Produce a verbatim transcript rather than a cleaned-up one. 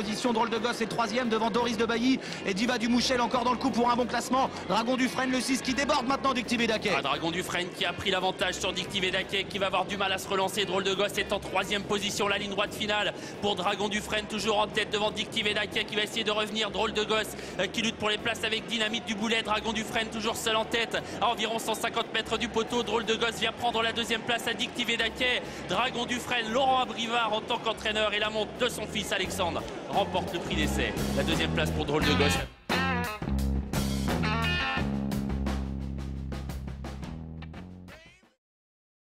position. Drôle de gosse est troisième devant Doris de Bailly et Diva du Mouchel encore dans le coup pour un bon classement. Dragon du Frêne le six qui déborde maintenant Dictive Daquet. Ah, Dragon du Frêne qui a pris l'avantage sur Dictive Daquet, qui va avoir du mal à se relancer. Drôle de gosse est en troisième position, la ligne droite finale pour Dragon du Frêne, toujours en tête devant Dictive Daquet qui va essayer de revenir. Drôle de gosse euh, qui lutte pour les places avec Dynamite du Boulet. Dragon du Frêne toujours seul en tête à environ cent cinquante mètres du poteau. Drôle de gosse vient prendre la deuxième place à Dictive Daquet. Dragon du Frêne, Laurent Abrivard en tant qu'entraîneur et la montre de son fils Alexandre remporte le prix d'essai. La deuxième place pour Drôle de gosse.